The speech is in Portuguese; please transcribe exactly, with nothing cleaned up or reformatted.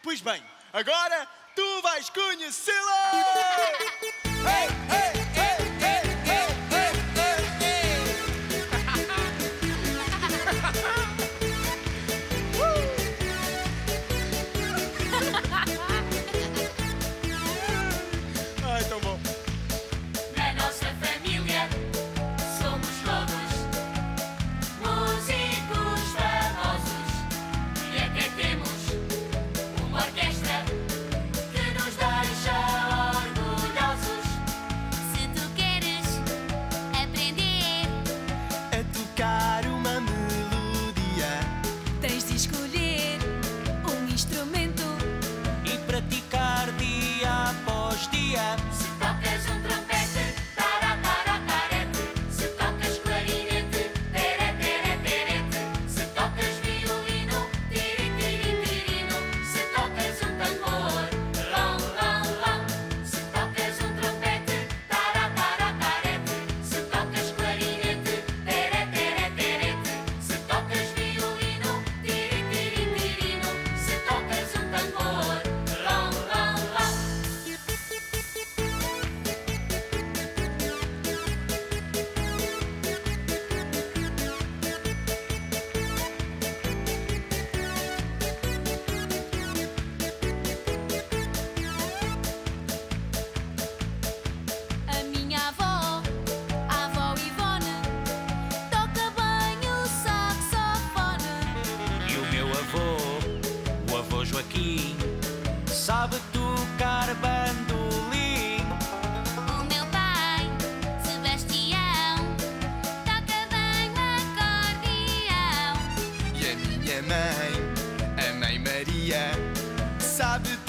Pois bem, agora tu vais conhecê-la! Ei, ei, ei, ei, ei, ei, ei, ei! Ai, tão bom! Na nossa família somos todos músicos famosos e até temos uma orquestra que nos deixa orgulhosos. Se tu queres aprender A tocar uma melodia tens de escolher um instrumento e praticar dia após dia. Se tocas um trompete, tará, tará, tarete. Se tocas clarinete, tere, tere, terete. Se tocas violino, tiri, tiri, tirino. Se tocas um tambor, rão, rão, rão. Se tocas um trompete, tará, tará, tarete. Se tocas clarinete, tere, tere, terete. Se tocas violino, tiri, tiri, tirino. Se tocas um tambor, rão, rão, rão. a minha avó, a avó Ivone, toca bem o saxofone. E o meu avô, o avô Joaquim, sabe tocar bandolim. O meu pai, Sebastião, toca bem o acordeão. E a minha mãe, a mãe Maria, sabe